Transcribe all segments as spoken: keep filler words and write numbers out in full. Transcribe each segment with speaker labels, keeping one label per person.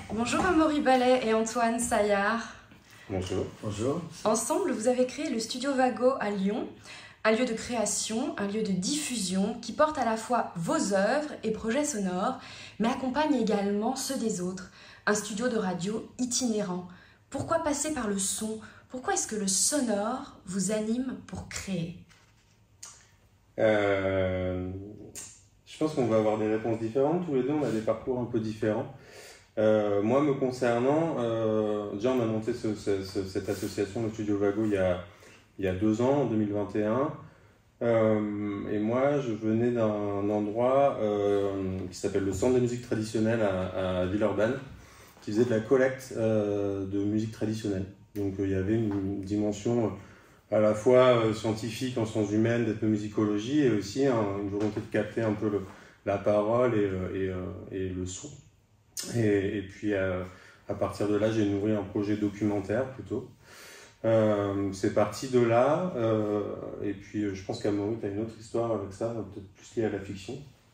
Speaker 1: Bonjour Amaury Ballet et Antoine Saillard.
Speaker 2: Bonjour.
Speaker 3: Bonjour.
Speaker 1: Ensemble, vous avez créé le Studio Vago à Lyon, un lieu de création, un lieu de diffusion qui porte à la fois vos œuvres et projets sonores, mais accompagne également ceux des autres. Un studio de radio itinérant. Pourquoi passer par le son? Pourquoi est-ce que le sonore vous anime pour créer?
Speaker 2: euh, Je pense qu'on va avoir des réponses différentes. Tous les deux, on a des parcours un peu différents. Euh, moi, me concernant, euh, déjà on a monté ce, ce, ce, cette association, le Studio Vago, il y a, il y a deux ans, en deux mille vingt et un. Euh, et moi, je venais d'un endroit euh, qui s'appelle le Centre de musique traditionnelle à, à Villeurbanne, qui faisait de la collecte euh, de musique traditionnelle. Donc euh, il y avait une dimension à la fois euh, scientifique en sciences humaines, d'ethnomusicologie, et aussi hein, une volonté de capter un peu le, la parole et, et, et le son. Et, et puis euh, à partir de là, j'ai nourri un projet documentaire plutôt. Euh, c'est parti de là, euh, et puis je pense qu'Amaury, tu as une autre histoire avec ça, peut-être plus liée à la fiction.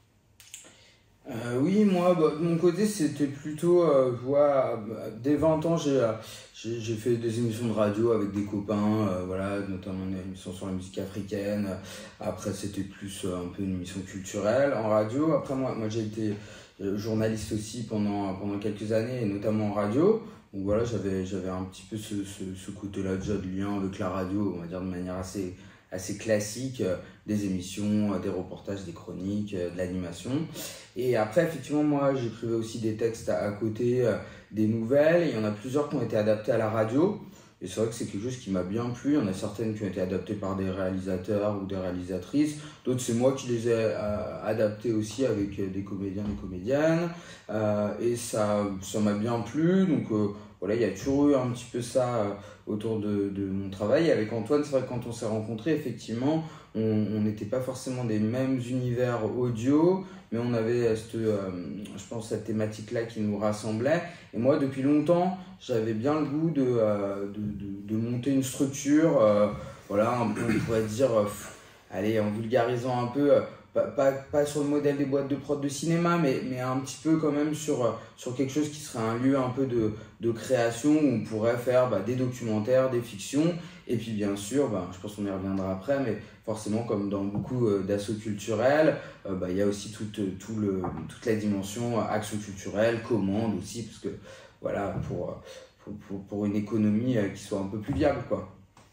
Speaker 3: Euh, oui, moi, bah, de mon côté, c'était plutôt, euh, vois, dès vingt ans, j'ai, j'ai, j'ai fait des émissions de radio avec des copains, euh, voilà, notamment une émission sur la musique africaine. Après, c'était plus euh, un peu une émission culturelle en radio. Après, moi, moi j'ai été journaliste aussi pendant, pendant quelques années, et notamment en radio. Donc voilà, j'avais, j'avais un petit peu ce, ce, ce côté-là déjà de lien avec la radio, on va dire de manière assez, assez classique, euh, des émissions, euh, des reportages, des chroniques, euh, de l'animation. Et après, effectivement, moi, j'écrivais aussi des textes à, à côté, euh, des nouvelles. Il y en a plusieurs qui ont été adaptés à la radio. Et c'est vrai que c'est quelque chose qui m'a bien plu. Il y en a certaines qui ont été adaptées par des réalisateurs ou des réalisatrices. D'autres, c'est moi qui les ai euh, adaptées aussi avec euh, des comédiens et comédiennes. Euh, et ça, ça m'a bien plu. Donc euh, voilà, il y a toujours eu un petit peu ça euh, autour de, de mon travail. Et avec Antoine, c'est vrai que quand on s'est rencontrés, effectivement, on n'était pas forcément des mêmes univers audio, mais on avait cette, euh, je pense, cette thématique-là qui nous rassemblait. Et moi, depuis longtemps, j'avais bien le goût de, euh, de, de, de monter une structure, euh, voilà, on pourrait dire, euh, allez, en vulgarisant un peu, euh, pas, pas, pas sur le modèle des boîtes de prod de cinéma, mais, mais un petit peu quand même sur, sur quelque chose qui serait un lieu un peu de, de création où on pourrait faire bah, des documentaires, des fictions, et puis bien sûr, bah, je pense qu'on y reviendra après, mais forcément comme dans beaucoup euh, d'assauts culturels, il euh, bah, y a aussi toute, tout le, toute la dimension euh, action culturelle, commande aussi, parce que voilà, pour, pour, pour, pour une économie euh, qui soit un peu plus viable, quoi.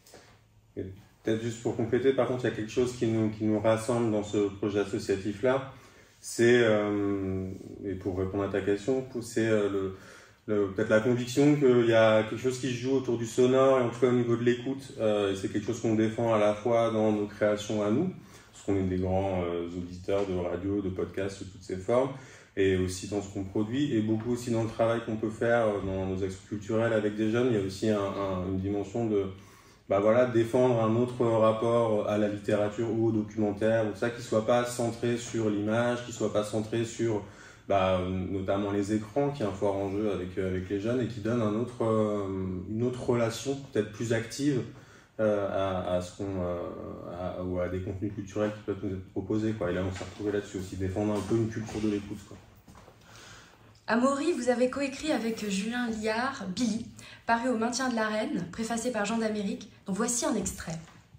Speaker 2: Et peut-être juste pour compléter, par contre, il y a quelque chose qui nous, qui nous rassemble dans ce projet associatif-là, c'est, euh, et pour répondre à ta question, c'est euh, le... Le, peut-être la conviction qu'il y a quelque chose qui se joue autour du sonore, et en tout cas au niveau de l'écoute, euh, et c'est quelque chose qu'on défend à la fois dans nos créations à nous, parce qu'on est des grands euh, auditeurs de radio, de podcasts, de toutes ces formes, et aussi dans ce qu'on produit, et beaucoup aussi dans le travail qu'on peut faire dans nos actions culturelles avec des jeunes. Il y a aussi un, un, une dimension de bah voilà, défendre un autre rapport à la littérature ou au documentaire, ou ça, qui ne soit pas centré sur l'image, qui ne soit pas centré sur Bah, notamment les écrans, qui est un fort enjeu avec, avec les jeunes, et qui donne un autre, euh, une autre relation peut-être plus active euh, à, à ce qu'on, euh, à, ou à des contenus culturels qui peuvent nous être proposés, quoi. Et là on s'est retrouvé là-dessus aussi, défendre un peu une culture de l'écoute, quoi.
Speaker 1: Amaury, vous avez coécrit avec Julien Liard, Billy, paru au Maintien de la Reine, préfacé par Jean d'Amérique, dont voici un extrait.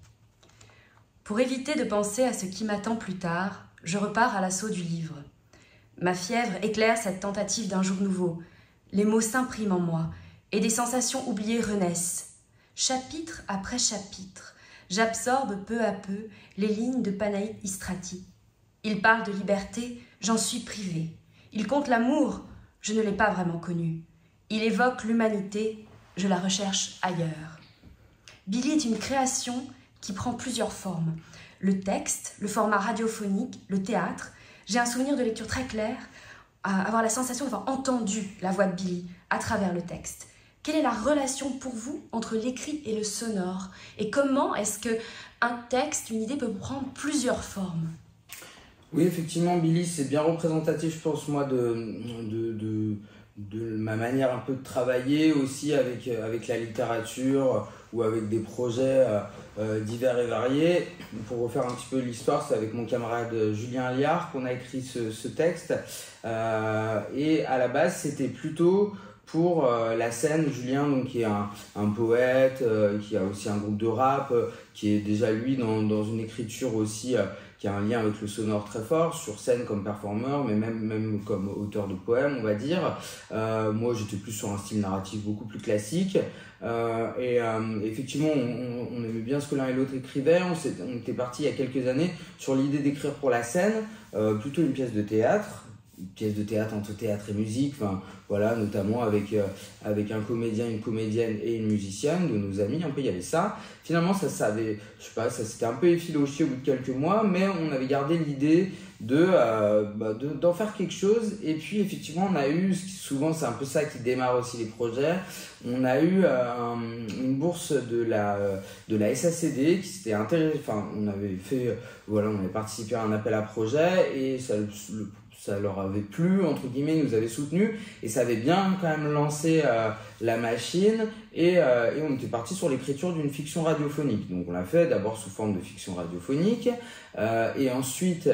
Speaker 1: Pour éviter de penser à ce qui m'attend plus tard, je repars à l'assaut du livre. Ma fièvre éclaire cette tentative d'un jour nouveau. Les mots s'impriment en moi, et des sensations oubliées renaissent. Chapitre après chapitre, j'absorbe peu à peu les lignes de Panaït Istrati. Il parle de liberté, j'en suis privée. Il compte l'amour, je ne l'ai pas vraiment connu. Il évoque l'humanité, je la recherche ailleurs. Billy est une création qui prend plusieurs formes. Le texte, le format radiophonique, le théâtre. J'ai un souvenir de lecture très clair, à avoir la sensation d'avoir entendu la voix de Billy à travers le texte. Quelle est la relation pour vous entre l'écrit et le sonore? Et comment est-ce qu'un texte, une idée peut prendre plusieurs formes?
Speaker 3: Oui, effectivement, Billy, c'est bien représentatif, je pense, moi, de, de, de, de ma manière un peu de travailler aussi avec, avec la littérature ou avec des projets euh, divers et variés. Pour refaire un petit peu l'histoire, c'est avec mon camarade Julien Liard qu'on a écrit ce, ce texte. Euh, et à la base, c'était plutôt pour euh, la scène. Julien, donc, qui est un, un poète, euh, qui a aussi un groupe de rap, euh, qui est déjà lui dans, dans une écriture aussi euh, qui a un lien avec le sonore très fort, sur scène comme performeur, mais même, même comme auteur de poèmes, on va dire. Euh, moi, j'étais plus sur un style narratif beaucoup plus classique. Euh, et euh, effectivement, on, on aimait bien ce que l'un et l'autre écrivaient. On, on était parti il y a quelques années sur l'idée d'écrire pour la scène, euh, plutôt une pièce de théâtre. Une pièce de théâtre entre théâtre et musique, enfin voilà, notamment avec, euh, avec un comédien, une comédienne et une musicienne de nos amis, un peu il y avait ça. Finalement ça, ça avait, je sais pas, ça s'était un peu effiloché au bout de quelques mois, mais on avait gardé l'idée de, euh, bah, de, d'en faire quelque chose. Et puis effectivement on a eu, souvent c'est un peu ça qui démarre aussi les projets, on a eu euh, un, une bourse de la, de la S A C D qui s'était intéressée, enfin on avait fait, voilà, on avait participé à un appel à projet et ça, le, ça leur avait plu, entre guillemets, ils nous avaient soutenus et ça avait bien quand même lancé euh, la machine et, euh, et on était parti sur l'écriture d'une fiction radiophonique. Donc on l'a fait d'abord sous forme de fiction radiophonique euh, et ensuite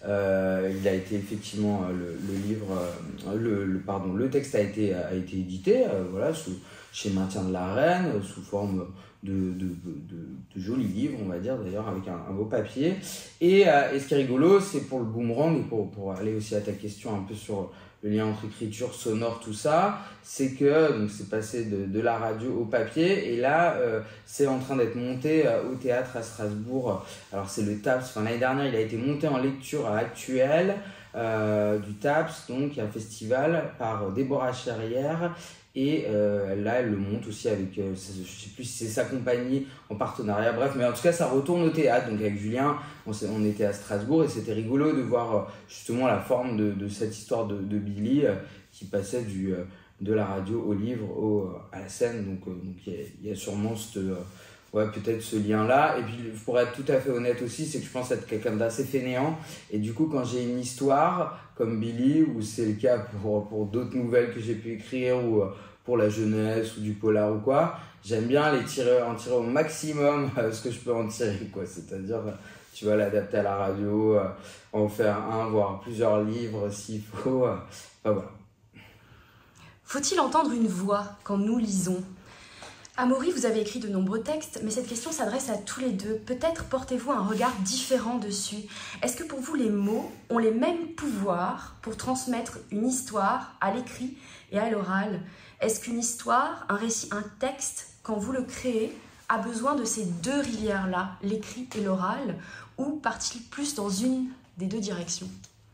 Speaker 3: euh, il a été effectivement le, le livre, euh, le, le, pardon, le texte a été, a été édité euh, voilà, sous, chez Maintien de la Reine sous forme De, de, de, de jolis livres, on va dire, d'ailleurs, avec un, un beau papier. Et, euh, et ce qui est rigolo, c'est pour le boomerang, et pour, pour aller aussi à ta question un peu sur le lien entre écriture, sonore, tout ça, c'est que donc c'est passé de, de la radio au papier, et là, euh, c'est en train d'être monté euh, au théâtre à Strasbourg. Alors, c'est le TAPS, enfin, l'année dernière, il a été monté en lecture à Actuel, euh, du TAPS, donc, un festival par Déborah Cherrière. Et euh, là, elle le monte aussi avec, euh, je ne sais plus si c'est sa compagnie en partenariat, bref, mais en tout cas, ça retourne au théâtre. Donc avec Julien, on, on était à Strasbourg et c'était rigolo de voir euh, justement la forme de, de cette histoire de, de Billy euh, qui passait du, euh, de la radio au livre, au, à la scène. Donc il euh, donc y, y a sûrement cette, euh, ouais, peut-être ce lien-là. Et puis pour être tout à fait honnête aussi, c'est que je pense être quelqu'un d'assez fainéant. Et du coup, quand j'ai une histoire comme Billy, ou c'est le cas pour, pour d'autres nouvelles que j'ai pu écrire, ou pour la jeunesse, ou du polar ou quoi, j'aime bien les tirer, en tirer au maximum euh, ce que je peux en tirer, quoi. C'est-à-dire, tu vas l'adapter à la radio, euh, en faire un, voire plusieurs livres s'il faut. Euh, enfin, voilà.
Speaker 1: Faut-il entendre une voix quand nous lisons ? Amaury, vous avez écrit de nombreux textes, mais cette question s'adresse à tous les deux. Peut-être portez-vous un regard différent dessus. Est-ce que pour vous, les mots ont les mêmes pouvoirs pour transmettre une histoire à l'écrit et à l'oral ? Est-ce qu'une histoire, un récit, un texte, quand vous le créez, a besoin de ces deux rivières-là, l'écrit et l'oral, ou part-il plus dans une des deux directions ?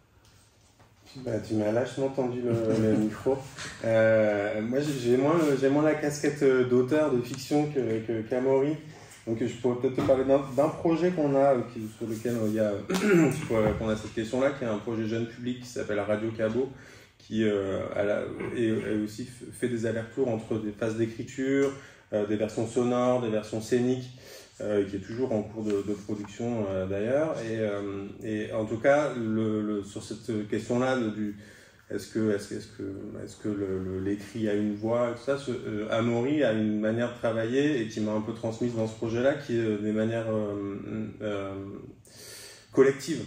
Speaker 2: Bah, tu m'as lâchement tendu le, le micro. Euh, moi, j'ai moins, j'ai moins la casquette d'auteur de fiction que, que, qu'Amaury. Donc, je pourrais peut-être te parler d'un, d'un projet qu'on a, qui, sur lequel il y a, qu'on a cette question-là, qui est un projet jeune public qui s'appelle Radio Cabot, qui euh, a la, et, et aussi fait des allers-retours entre des phases d'écriture, euh, des versions sonores, des versions scéniques. Euh, qui est toujours en cours de, de production euh, d'ailleurs. Et, euh, et en tout cas, le, le, sur cette question-là, le, du, est-ce que, est-ce, est-ce que, est-ce que le, le, l'écrit a une voix, tout ça, ce, euh, Amaury a une manière de travailler et qui m'a un peu transmise dans ce projet-là, qui est des manières euh, euh, collectives.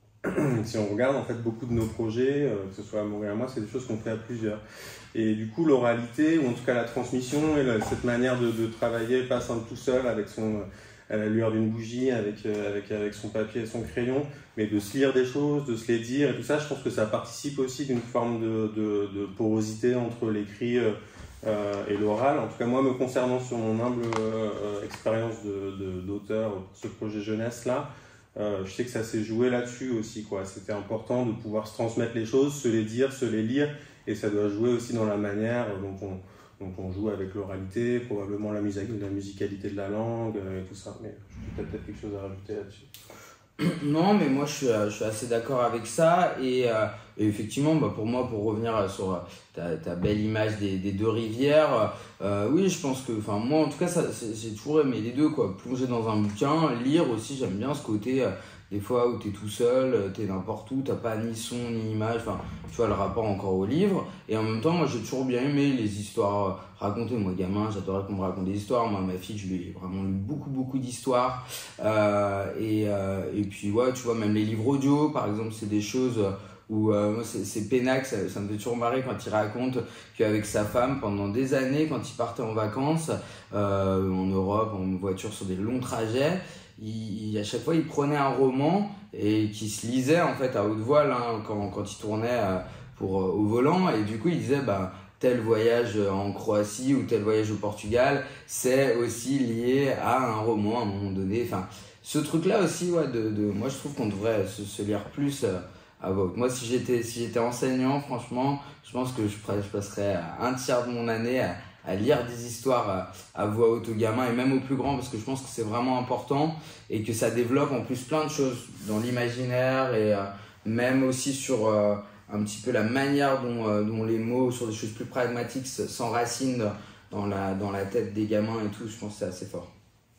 Speaker 2: Si on regarde en fait beaucoup de nos projets, euh, que ce soit Amaury et moi, c'est des choses qu'on fait à plusieurs. Et du coup, l'oralité, ou en tout cas la transmission, et la, cette manière de, de travailler, pas simple tout seul, avec son, à la lueur d'une bougie, avec, euh, avec, avec son papier et son crayon, mais de se lire des choses, de se les dire, et tout ça, je pense que ça participe aussi d'une forme de, de, de porosité entre l'écrit euh, euh, et l'oral. En tout cas, moi, me concernant sur mon humble euh, expérience de, de, d'auteur pour ce projet jeunesse-là, Euh, je sais que ça s'est joué là-dessus aussi, quoi. C'était important de pouvoir se transmettre les choses, se les dire, se les lire, et ça doit jouer aussi dans la manière dont on, dont on joue avec l'oralité, probablement la, musique, la musicalité de la langue euh, et tout ça. Mais j'ai peut-être quelque chose à rajouter là-dessus.
Speaker 3: Non, mais moi je suis, je suis assez d'accord avec ça. Et, euh, et effectivement, bah, pour moi, pour revenir sur ta, ta belle image des, des deux rivières, euh, oui, je pense que, enfin, moi en tout cas, ça, j'ai toujours aimé les deux, quoi. Plonger dans un bouquin, lire aussi, j'aime bien ce côté, euh, des fois où t'es tout seul, t'es n'importe où, t'as pas ni son ni image, enfin, tu vois, le rapport encore au livre. Et en même temps, moi j'ai toujours bien aimé les histoires racontées. Moi, gamin, j'adorais qu'on me raconte des histoires. Moi, ma fille, je lui ai vraiment lu beaucoup, beaucoup d'histoires. Euh, et, euh, et puis, ouais, tu vois, même les livres audio, par exemple, c'est des choses où euh, moi c'est, c'est Pénac, ça, ça me fait toujours marrer quand il raconte qu'avec sa femme, pendant des années, quand il partait en vacances, euh, en Europe, en voiture sur des longs trajets, il, il, à chaque fois il prenait un roman et qui se lisait en fait à haute voix hein, quand, quand il tournait euh, pour, euh, au volant, et du coup il disait bah, tel voyage en Croatie ou tel voyage au Portugal, c'est aussi lié à un roman à un moment donné. Enfin, ce truc-là aussi, ouais, de, de, moi je trouve qu'on devrait se, se lire plus euh, à voix haute. Moi, si j'étais, si j'étais enseignant, franchement, je pense que je, je passerais un tiers de mon année à, à lire des histoires à, à voix haute aux gamins et même aux plus grands, parce que je pense que c'est vraiment important et que ça développe en plus plein de choses dans l'imaginaire et euh, même aussi sur euh, un petit peu la manière dont, euh, dont les mots sur des choses plus pragmatiques s'enracinent dans la, dans la tête des gamins et tout. Je pense que c'est assez fort.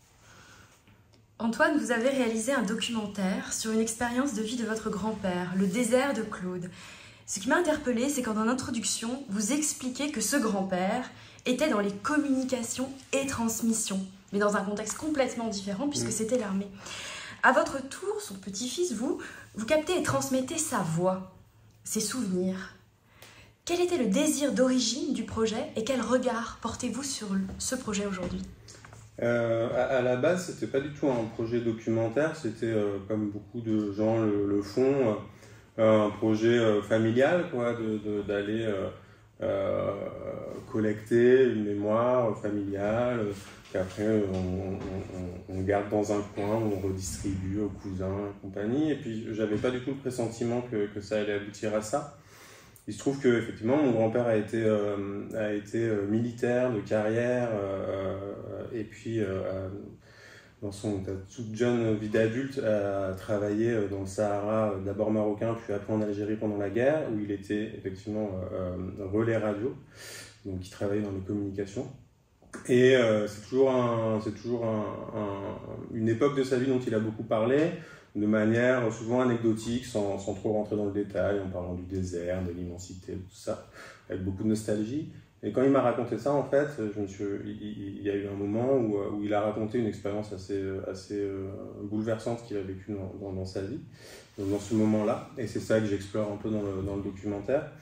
Speaker 1: Antoine, vous avez réalisé un documentaire sur une expérience de vie de votre grand-père, le désert de Claude. Ce qui m'a interpellée, c'est qu'en introduction, vous expliquez que ce grand-père était dans les communications et transmissions, mais dans un contexte complètement différent puisque c'était l'armée. À votre tour, son petit-fils, vous, vous captez et transmettez sa voix, ses souvenirs. Quel était le désir d'origine du projet et quel regard portez-vous sur ce projet aujourd'hui ?
Speaker 2: Euh, à, à la base, c'était pas du tout un projet documentaire, c'était euh, comme beaucoup de gens le, le font, euh, un projet euh, familial, quoi, de, de, d'aller euh, euh, collecter une mémoire familiale, qu'après on, on, on garde dans un coin, on redistribue aux cousins et compagnie. Et puis j'avais pas du tout le pressentiment que, que ça allait aboutir à ça. Il se trouve que effectivement mon grand-père a été euh, a été euh, militaire de carrière euh, et puis euh, dans son toute jeune vie d'adulte a travaillé dans le Sahara, d'abord marocain puis après en Algérie pendant la guerre, où il était effectivement euh, relais radio, donc il travaillait dans les communications. Et euh, c'est toujours un c'est toujours un, un, une époque de sa vie dont il a beaucoup parlé, de manière souvent anecdotique, sans, sans trop rentrer dans le détail, en parlant du désert, de l'immensité, tout ça, avec beaucoup de nostalgie. Et quand il m'a raconté ça, en fait, je me suis, il, il y a eu un moment où, où il a raconté une expérience assez, assez euh, bouleversante qu'il a vécue dans, dans, dans sa vie, dans ce moment-là. Et c'est ça que j'explore un peu dans le, dans le documentaire.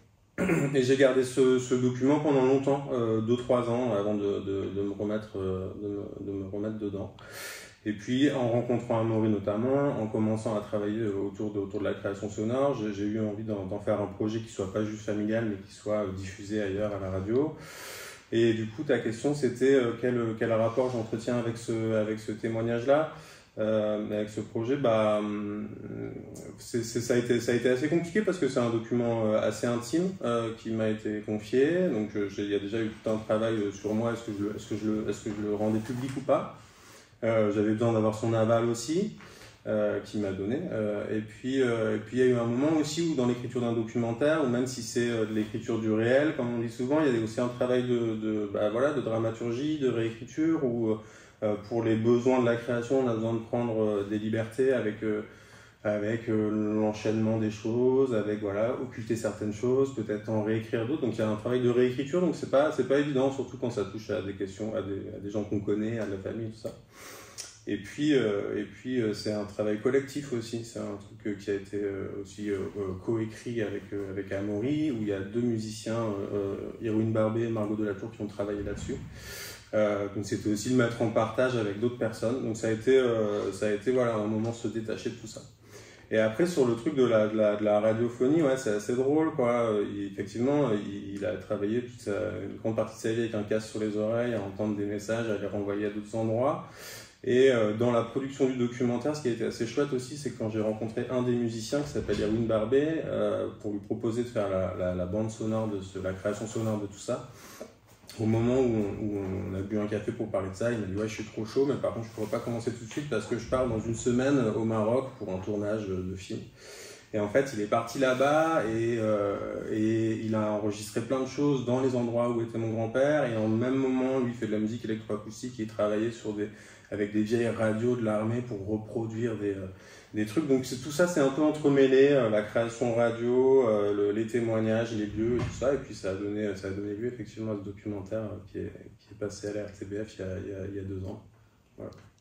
Speaker 2: Et j'ai gardé ce, ce document pendant longtemps, euh, deux trois ans, avant de, de, de, me remettre, de, me, de me remettre dedans. Et puis, en rencontrant Amaury notamment, en commençant à travailler autour de, autour de la création sonore, j'ai, j'ai eu envie d'en, d'en faire un projet qui soit pas juste familial, mais qui soit diffusé ailleurs à la radio. Et du coup, ta question, c'était euh, quel, quel rapport j'entretiens avec ce, avec ce témoignage-là, euh, avec ce projet. Bah, c'est, c'est, ça, a été, ça a été assez compliqué parce que c'est un document assez intime euh, qui m'a été confié. Donc, il y a déjà eu tout un travail sur moi, est-ce que je le, est-ce que je le, est-ce que je le rendais public ou pas. Euh, j'avais besoin d'avoir son aval aussi, euh, qui m'a donné. Euh, et puis, euh, et puis il y a eu un moment aussi où dans l'écriture d'un documentaire, ou même si c'est euh, de l'écriture du réel, comme on dit souvent, il y a aussi un travail de, de, bah, voilà, de dramaturgie, de réécriture, où euh, pour les besoins de la création, on a besoin de prendre euh, des libertés avec, euh, avec euh, l'enchaînement des choses, avec voilà, occulter certaines choses, peut-être en réécrire d'autres. Donc il y a un travail de réécriture, donc c'est pas, c'est pas évident, surtout quand ça touche à des questions, à des, à des gens qu'on connaît, à de la famille, tout ça. Et puis, euh, et puis euh, c'est un travail collectif aussi, c'est un truc euh, qui a été euh, aussi euh, coécrit avec, euh, avec Amaury, où il y a deux musiciens, euh, Irwin Barbet et Margot Delatour, qui ont travaillé là-dessus. Euh, donc c'était aussi le mettre en partage avec d'autres personnes. Donc ça a été, euh, ça a été voilà, un moment de se détacher de tout ça. Et après, sur le truc de la, de la, de la radiophonie, ouais, c'est assez drôle, quoi. Il, effectivement, il, il a travaillé toute sa, une grande partie de sa vie avec un casque sur les oreilles, à entendre des messages, à les renvoyer à d'autres endroits. Et euh, dans la production du documentaire, ce qui a été assez chouette aussi, c'est que quand j'ai rencontré un des musiciens qui s'appelle Irwin Barbet, euh, pour lui proposer de faire la, la, la bande sonore, de ce, la création sonore de tout ça, au moment où on, où on a bu un café pour parler de ça, il m'a dit « Ouais, je suis trop chaud, mais par contre, je pourrais pas commencer tout de suite parce que je pars dans une semaine au Maroc pour un tournage de film. » Et en fait, il est parti là-bas et, euh, et il a enregistré plein de choses dans les endroits où était mon grand-père. Et en même moment, lui, il fait de la musique électroacoustique et il travaillait sur des, avec des vieilles radios de l'armée pour reproduire des, euh, des trucs. Donc c'est, tout ça, c'est un peu entremêlé, euh, la création radio, euh, le, les témoignages, les lieux et tout ça. Et puis ça a donné, ça a donné lieu effectivement à ce documentaire euh, qui, est, qui est passé à la R T B F il y a, il y a, il y a deux ans. Voilà.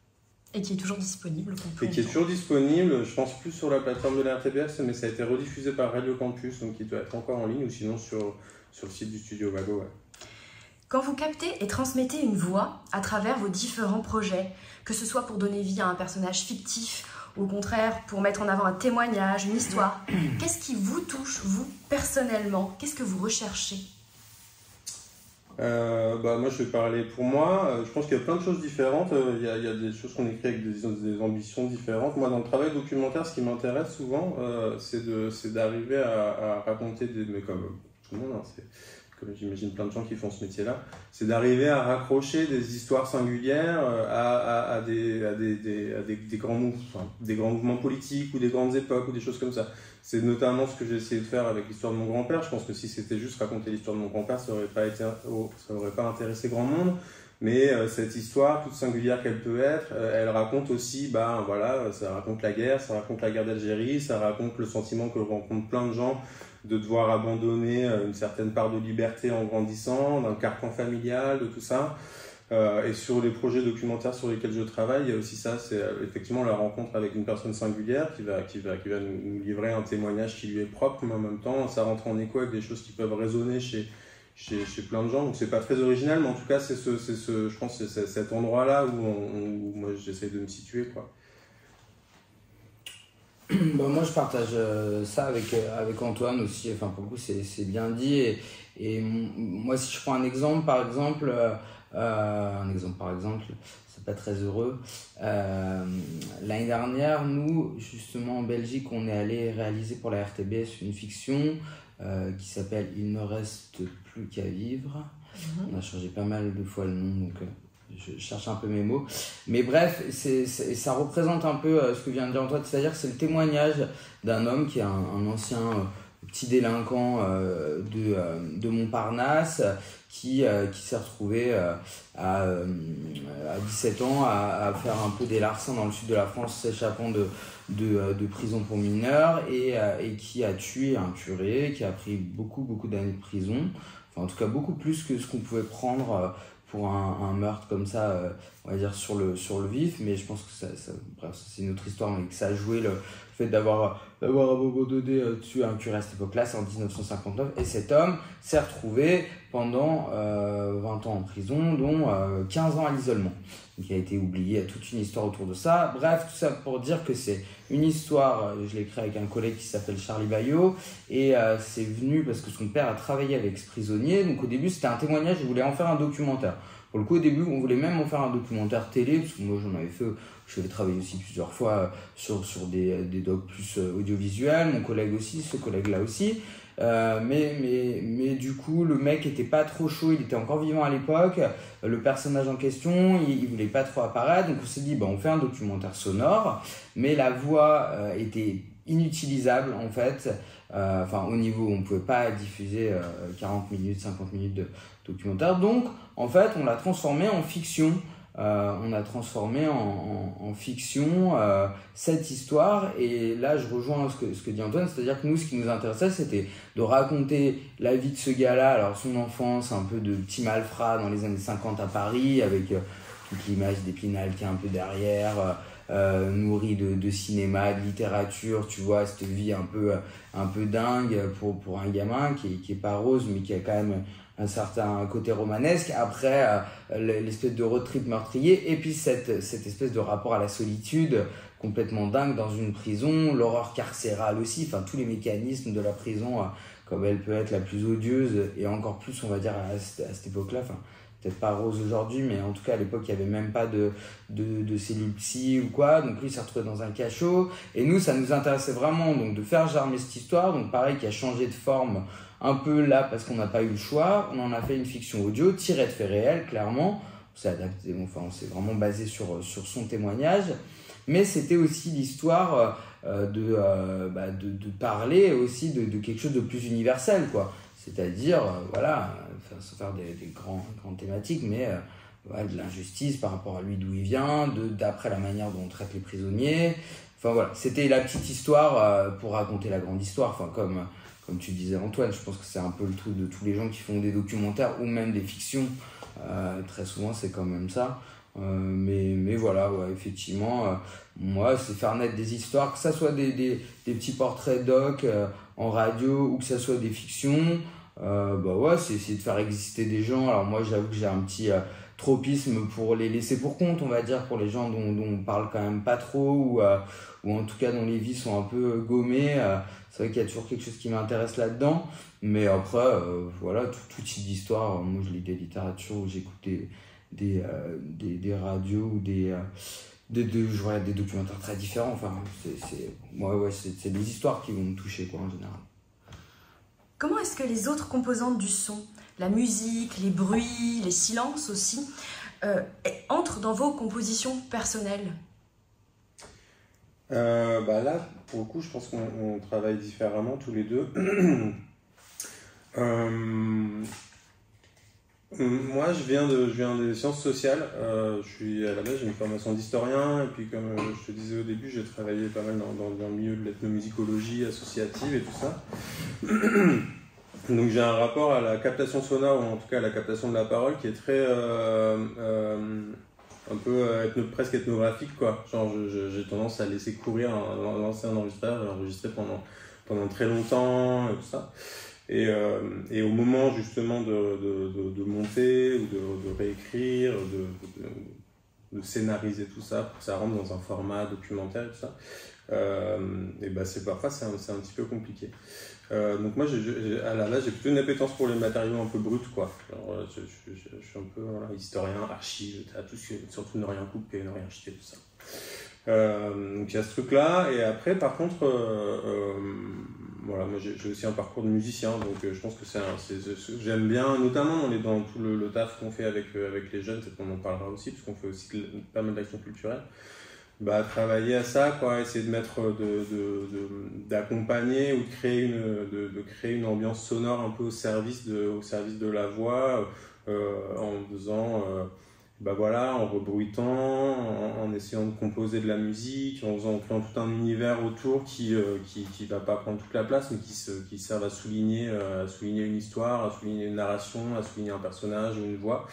Speaker 1: Et qui est toujours disponible.
Speaker 2: Et qui est toujours disponible, je pense plus sur la plateforme de la R T B F, mais ça a été rediffusé par Radio Campus, donc il doit être encore en ligne, ou sinon sur, sur le site du Studio Vago. Ouais.
Speaker 1: Quand vous captez et transmettez une voix à travers vos différents projets, que ce soit pour donner vie à un personnage fictif, ou au contraire pour mettre en avant un témoignage, une histoire, qu'est-ce qui vous touche, vous, personnellement? Qu'est-ce que vous recherchez?
Speaker 2: Euh, bah, moi, je vais parler pour moi. Je pense qu'il y a plein de choses différentes. Il y a, il y a des choses qu'on écrit avec des, des ambitions différentes. Moi, dans le travail documentaire, ce qui m'intéresse souvent, euh, c'est de, c'est d'arriver à, à raconter des... Mais comme tout le monde, hein, c'est... comme j'imagine plein de gens qui font ce métier-là, c'est d'arriver à raccrocher des histoires singulières à, à, à, des, à, des, des, à des, des, grands mouvements, enfin, des grands mouvements politiques ou des grandes époques ou des choses comme ça. C'est notamment ce que j'ai essayé de faire avec l'histoire de mon grand-père. Je pense que si c'était juste raconter l'histoire de mon grand-père, ça n'aurait pas, été, oh, ça aurait pas intéressé grand monde. Mais euh, cette histoire, toute singulière qu'elle peut être, euh, elle raconte aussi, bah, voilà, ça raconte la guerre, ça raconte la guerre d'Algérie, ça raconte le sentiment que rencontrent plein de gens de devoir abandonner une certaine part de liberté en grandissant, d'un carcan familial, de tout ça. Euh, et sur les projets documentaires sur lesquels je travaille, il y a aussi ça, c'est effectivement la rencontre avec une personne singulière qui va, qui va, qui va nous livrer un témoignage qui lui est propre, mais en même temps, ça rentre en écho avec des choses qui peuvent résonner chez, chez, chez plein de gens. Donc c'est pas très original, mais en tout cas, c'est ce, c'est ce, je pense que c'est cet endroit-là où, on, où moi j'essaie de me situer, quoi.
Speaker 3: Bah, moi je partage euh, ça avec, euh, avec Antoine aussi, enfin pour le coup c'est, c'est bien dit et, et m- moi si je prends un exemple par exemple, euh, euh, un exemple par exemple, c'est pas très heureux, euh, l'année dernière nous justement en Belgique on est allé réaliser pour la R T B S une fiction euh, qui s'appelle Il ne reste plus qu'à vivre, mmh. On a changé pas mal de fois le nom donc... Euh, je cherche un peu mes mots, mais bref, c'est, c'est, ça représente un peu euh, ce que vient de dire Antoine, c'est-à-dire que c'est le témoignage d'un homme qui est un, un ancien euh, petit délinquant euh, de, euh, de Montparnasse qui, euh, qui s'est retrouvé euh, à, euh, à dix-sept ans à, à faire un peu des larcins dans le sud de la France, s'échappant de, de, de prison pour mineurs et, euh, et qui a tué un curé, qui a pris beaucoup, beaucoup d'années de prison, enfin en tout cas beaucoup plus que ce qu'on pouvait prendre euh, pour un, un meurtre comme ça, euh, on va dire sur le, sur le vif, mais je pense que ça, ça, bref, c'est une autre histoire, mais que ça a joué le fait d'avoir, d'avoir abandonné euh, tué un curé à cette époque-là, c'est en dix-neuf cent cinquante-neuf, et cet homme s'est retrouvé pendant euh, vingt ans en prison, dont euh, quinze ans à l'isolement. Donc il a été oublié, il y a toute une histoire autour de ça. Bref, tout ça pour dire que c'est une histoire, je l'ai écrit avec un collègue qui s'appelle Charlie Bayot, et euh, c'est venu parce que son père a travaillé avec ce prisonnier, donc au début c'était un témoignage, il voulait en faire un documentaire. Pour le coup, au début, on voulait même en faire un documentaire télé, parce que moi j'en avais fait, je avais travaillé aussi plusieurs fois sur, sur des, des docs plus audiovisuels, mon collègue aussi, ce collègue-là aussi. Euh, mais, mais, mais du coup, le mec était pas trop chaud, il était encore vivant à l'époque. Le personnage en question, il, il voulait pas trop apparaître, donc on s'est dit, bah, on fait un documentaire sonore, mais la voix euh, était inutilisable en fait. Euh, enfin, au niveau où on pouvait pas diffuser euh, quarante minutes, cinquante minutes de documentaire. Donc, en fait, on l'a transformé en fiction. Euh, on a transformé en, en, en fiction euh, cette histoire, et là je rejoins ce que, ce que dit Antoine, c'est-à-dire que nous ce qui nous intéressait c'était de raconter la vie de ce gars-là, alors son enfance un peu de petit malfrat dans les années cinquante à Paris avec euh, toute l'image d'Épinal qui est un peu derrière, euh, euh, nourri de, de cinéma, de littérature, tu vois, cette vie un peu, un peu dingue pour, pour un gamin qui est, qui est pas rose mais qui a quand même un certain côté romanesque, après euh, l'espèce de road trip meurtrier, et puis cette, cette espèce de rapport à la solitude complètement dingue dans une prison, l'horreur carcérale aussi, enfin tous les mécanismes de la prison, euh, comme elle peut être la plus odieuse, et encore plus on va dire à, cette, à cette époque-là, enfin peut-être pas rose aujourd'hui, mais en tout cas à l'époque il n'y avait même pas de, de, de cellules psy ou quoi, donc lui il s'est retrouvé dans un cachot, et nous ça nous intéressait vraiment donc de faire germer cette histoire, donc pareil qui a changé de forme un peu là parce qu'on n'a pas eu le choix, on en a fait une fiction audio tirée de faits réels, clairement, on s'est adapté, enfin on s'est vraiment basé sur, sur son témoignage, mais c'était aussi l'histoire euh, de, euh, bah, de, de parler aussi de, de quelque chose de plus universel, quoi. C'est-à-dire, euh, voilà, sans faire des, des grands, grandes thématiques, mais euh, voilà, de l'injustice par rapport à lui d'où il vient, de, d'après la manière dont on traite les prisonniers, enfin voilà, c'était la petite histoire euh, pour raconter la grande histoire, enfin comme... Comme tu disais Antoine, je pense que c'est un peu le truc de tous les gens qui font des documentaires ou même des fictions. Euh, très souvent, c'est quand même ça. Euh, mais, mais voilà, ouais, effectivement, euh, moi, c'est faire naître des histoires, que ça soit des, des, des petits portraits doc euh, en radio ou que ça soit des fictions. Euh, bah ouais, c'est essayer de faire exister des gens. Alors moi, j'avoue que j'ai un petit euh, tropisme pour les laisser pour compte, on va dire, pour les gens dont, dont on parle quand même pas trop ou, euh, ou en tout cas dont les vies sont un peu gommées. Euh, c'est vrai qu'il y a toujours quelque chose qui m'intéresse là-dedans. Mais après, euh, voilà, tout, tout type d'histoire. Moi, je lis des littératures où j'écoute des, des, euh, des, des radios ou des, euh, des, des, je regarde des documentaires très différents. Enfin, c'est, c'est, ouais, ouais, c'est, c'est des histoires qui vont me toucher, quoi, en général.
Speaker 1: Comment est-ce que les autres composantes du son, la musique, les bruits, les silences aussi, euh, entrent dans vos compositions personnelles ?
Speaker 2: euh, bah Là, pour le coup, je pense qu'on on travaille différemment tous les deux. euh, moi, je viens, de, je viens des sciences sociales. Euh, je suis à la base, j'ai une formation d'historien. Et puis, comme euh, je te disais au début, j'ai travaillé pas mal dans, dans, dans le milieu de l'ethnomusicologie associative et tout ça. Donc j'ai un rapport à la captation sonore, ou en tout cas à la captation de la parole, qui est très euh, euh, un peu ethno, presque ethnographique, quoi. Genre je, je, j'ai tendance à laisser courir, un, lancer un enregistreur, j'ai enregistré pendant, pendant très longtemps et tout ça. Et, euh, et au moment justement de, de, de, de monter ou de, de réécrire, de, de, de scénariser tout ça pour que ça rentre dans un format documentaire et tout ça, euh, et ben c'est parfois c'est un, c'est un petit peu compliqué. Euh, donc moi, j'ai, j'ai, à la base, j'ai plutôt une appétence pour les matériaux un peu bruts, quoi. Genre, je, je, je, je suis un peu voilà, historien, archive, tout ce, surtout ne rien couper, ne rien jeter, tout ça. Euh, donc il y a ce truc-là, et après, par contre, euh, euh, voilà, moi j'ai, j'ai aussi un parcours de musicien, donc euh, je pense que c'est, un, c'est ce que j'aime bien, notamment on est dans tout le, le taf qu'on fait avec, euh, avec les jeunes, c'est qu'on en parlera aussi, parce qu'on fait aussi de, pas mal d'actions culturelles. Bah, travailler à ça, quoi, essayer de mettre, de, de, de, d'accompagner ou de créer, une, de, de créer une ambiance sonore un peu au service de, au service de la voix, euh, en faisant, euh, bah voilà, en rebruitant, en, en essayant de composer de la musique, en faisant, en créant tout un univers autour qui, euh, qui, qui va pas prendre toute la place, mais qui, se, qui serve à souligner, euh, à souligner une histoire, à souligner une narration, à souligner un personnage ou une voix.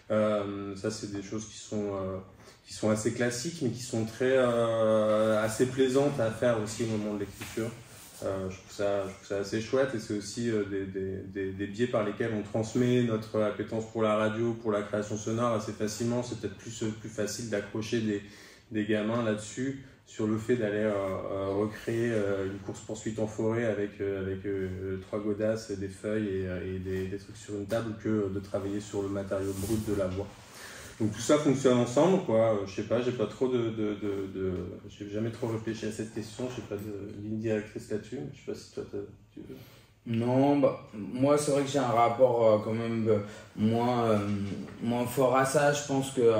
Speaker 2: Euh, ça, c'est des choses qui sont, euh, qui sont assez classiques, mais qui sont très, euh, assez plaisantes à faire aussi au moment de l'écriture. Euh, je, trouve ça, je trouve ça assez chouette, et c'est aussi euh, des, des, des, des biais par lesquels on transmet notre appétence pour la radio, pour la création sonore assez facilement. C'est peut-être plus, plus facile d'accrocher des, des gamins là-dessus, sur le fait d'aller euh, euh, recréer euh, une course-poursuite en forêt avec, euh, avec euh, trois godasses, des feuilles et, et des, des trucs sur une table, que de travailler sur le matériau brut de la voix. Donc tout ça fonctionne ensemble, quoi. Je sais pas, j'ai pas trop de, de, de, de... j'ai jamais trop réfléchi à cette question. Je sais pas de ligne directrice là-dessus. Mais je sais pas si toi tu veux.
Speaker 3: Non, bah moi c'est vrai que j'ai un rapport euh, quand même euh, moins euh, moins fort à ça. Je pense que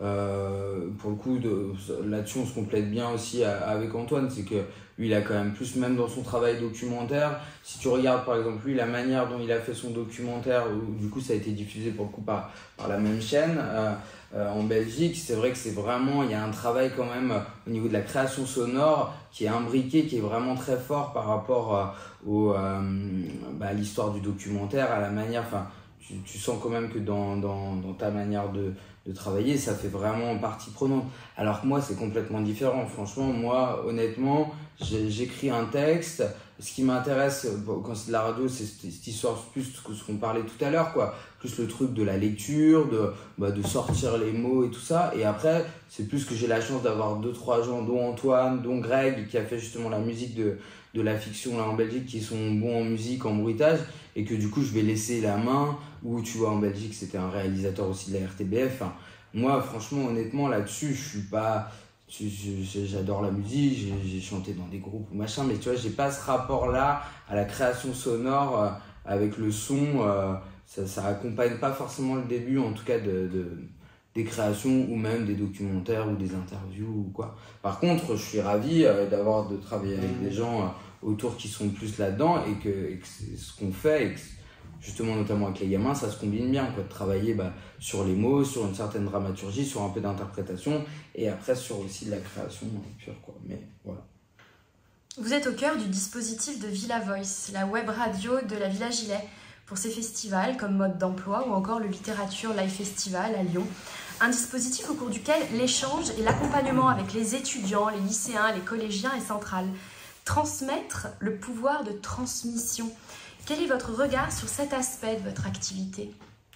Speaker 3: euh, pour le coup de, là-dessus on se complète bien aussi à, avec Antoine, c'est que lui il a quand même plus, même dans son travail documentaire, si tu regardes par exemple lui la manière dont il a fait son documentaire, où du coup ça a été diffusé pour le coup par, par la même chaîne euh, euh, en Belgique, c'est vrai que c'est vraiment, il y a un travail quand même euh, au niveau de la création sonore qui est imbriqué, qui est vraiment très fort par rapport euh, au, euh, bah, à l'histoire du documentaire, à la manière, enfin tu, tu sens quand même que dans, dans, dans ta manière de de travailler, ça fait vraiment partie prenante. Alors que moi, c'est complètement différent. Franchement, moi, honnêtement, j'écris un texte. Ce qui m'intéresse quand c'est de la radio, c'est cette histoire, plus que ce qu'on parlait tout à l'heure, quoi. Plus le truc de la lecture, de, bah, de sortir les mots et tout ça. Et après, c'est plus que j'ai la chance d'avoir deux, trois gens, dont Antoine, dont Greg, qui a fait justement la musique de, de la fiction là en Belgique, qui sont bons en musique, en bruitage, et que du coup, je vais laisser la main. Ou tu vois, en Belgique, c'était un réalisateur aussi de la R T B F. Enfin, moi, franchement, honnêtement, là-dessus, je suis pas... J'adore la musique, j'ai, j'ai chanté dans des groupes ou machin, mais tu vois, j'ai pas ce rapport-là à la création sonore euh, avec le son. Euh, ça, ça accompagne pas forcément le début, en tout cas, de, de, des créations ou même des documentaires ou des interviews ou quoi. Par contre, je suis ravi euh, d'avoir de travailler avec des gens euh, autour qui sont plus là-dedans et que, et que c'est ce qu'on fait. Et que, justement, notamment avec les gamins, ça se combine bien, quoi, de travailler bah, sur les mots, sur une certaine dramaturgie, sur un peu d'interprétation, et après sur aussi de la création pure, quoi. Mais voilà.
Speaker 1: Vous êtes au cœur du dispositif de Villa Voice, la web radio de la Villa Gilet, pour ses festivals comme mode d'emploi ou encore le Littérature Live Festival à Lyon. Un dispositif au cours duquel l'échange et l'accompagnement avec les étudiants, les lycéens, les collégiens est central. Transmettre le pouvoir de transmission. Quel est votre regard sur cet aspect de votre activité ?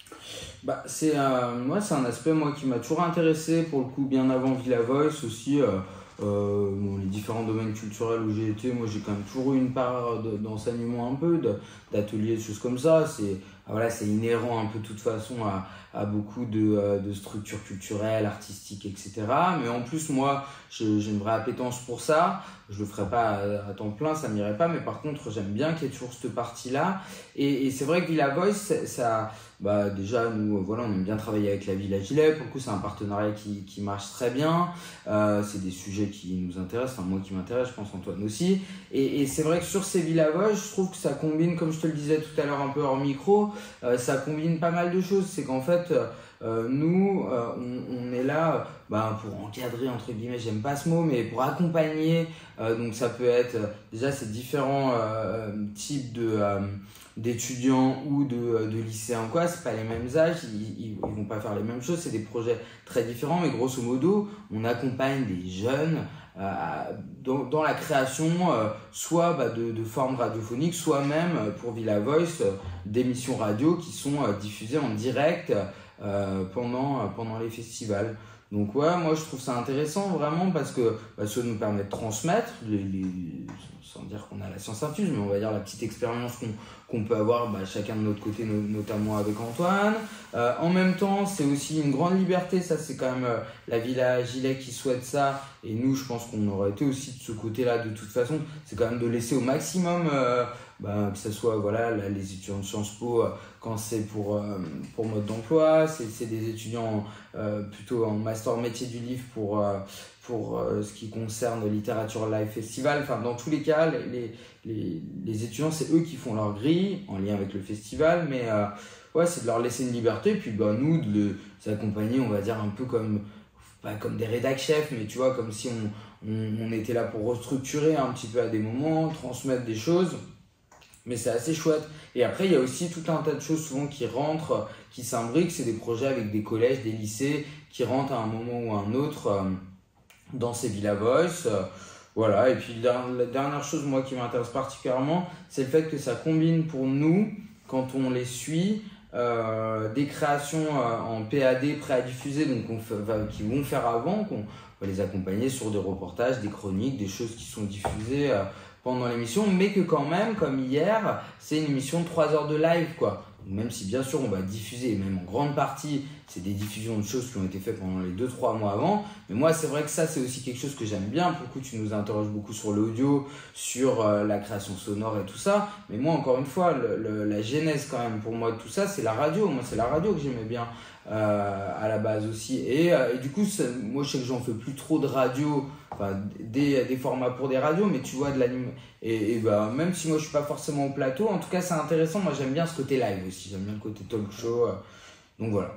Speaker 3: Bah, c'est, euh, moi, c'est un aspect moi, qui m'a toujours intéressé, pour le coup, bien avant Villa Voice aussi. Euh, euh, bon, les différents domaines culturels où j'ai été, moi j'ai quand même toujours eu une part de, d'enseignement un peu, de, d'ateliers, de choses comme ça. C'est, voilà, c'est inhérent un peu de toute façon à, à beaucoup de, euh, de structures culturelles, artistiques, et cetera. Mais en plus, moi, j'ai, j'ai une vraie appétence pour ça. Je le ferai pas à, à temps plein, ça m'irait pas. Mais par contre, j'aime bien qu'il y ait toujours cette partie-là. Et, et c'est vrai que Villa Voice, ça... Bah déjà nous voilà on aime bien travailler avec la ville à Gilet, pour le coup c'est un partenariat qui, qui marche très bien, euh, c'est des sujets qui nous intéressent, enfin moi qui m'intéresse, je pense Antoine aussi, et, et c'est vrai que sur ces Villa Voice je trouve que ça combine, comme je te le disais tout à l'heure un peu hors micro, euh, ça combine pas mal de choses. C'est qu'en fait euh, nous euh, on, on est là bah, pour encadrer entre guillemets, j'aime pas ce mot, mais pour accompagner, euh, donc ça peut être déjà ces différents euh, types de euh, d'étudiants ou de, de lycéens quoi, c'est pas les mêmes âges, ils, ils, ils vont pas faire les mêmes choses, c'est des projets très différents, mais grosso modo on accompagne des jeunes euh, dans, dans la création euh, soit bah, de, de formes radiophoniques, soit même euh, pour Villa Voice euh, d'émissions radio qui sont euh, diffusées en direct euh, pendant, euh, pendant les festivals. Donc ouais, moi je trouve ça intéressant vraiment parce que bah, ça nous permet de transmettre, les, les, sans dire qu'on a la science infuse, mais on va dire la petite expérience qu'on, qu'on peut avoir bah, chacun de notre côté, no, notamment avec Antoine. Euh, en même temps, c'est aussi une grande liberté, ça c'est quand même euh, la Villa Gilet qui souhaite ça, et nous je pense qu'on aurait été aussi de ce côté-là de toute façon, c'est quand même de laisser au maximum, euh, bah, que ce soit voilà, là, les étudiants de Sciences Po, euh, quand c'est pour, euh, pour mode d'emploi, c'est, c'est des étudiants euh, plutôt en master métier du livre pour, euh, pour euh, ce qui concerne littérature live festival. Enfin, dans tous les cas, les, les, les étudiants, c'est eux qui font leur grille en lien avec le festival, mais euh, ouais, c'est de leur laisser une liberté, puis bah, nous, de les accompagner, on va dire un peu comme, pas comme des rédac chefs, mais tu vois, comme si on, on, on était là pour restructurer un petit peu à des moments, transmettre des choses. Mais c'est assez chouette. Et après, il y a aussi tout un tas de choses souvent qui rentrent, qui s'imbriquent. C'est des projets avec des collèges, des lycées qui rentrent à un moment ou à un autre euh, dans ces Villa Voice. Euh, voilà. Et puis la, la dernière chose, moi, qui m'intéresse particulièrement, c'est le fait que ça combine pour nous, quand on les suit, euh, des créations euh, en P A D prêts à diffuser, donc on fait, va, qui vont faire avant, qu'on va les accompagner sur des reportages, des chroniques, des choses qui sont diffusées euh, pendant l'émission, mais que quand même, comme hier, c'est une émission de trois heures de live, quoi. Même si bien sûr on va diffuser, et même en grande partie, c'est des diffusions de choses qui ont été faites pendant les deux trois mois avant. Mais moi, c'est vrai que ça, c'est aussi quelque chose que j'aime bien. Pour le coup, tu nous interroges beaucoup sur l'audio, sur euh, la création sonore et tout ça. Mais moi, encore une fois, le, le, la genèse quand même pour moi de tout ça, c'est la radio. Moi, c'est la radio que j'aimais bien euh, à la base aussi. Et, euh, et du coup, moi, je sais que j'en fais plus trop de radio, enfin des, des formats pour des radios, mais tu vois, de l'anime. Et, et bah, même si moi, je suis pas forcément au plateau, en tout cas, c'est intéressant. Moi, j'aime bien ce côté live aussi. J'aime bien le côté talk show. Euh, donc voilà.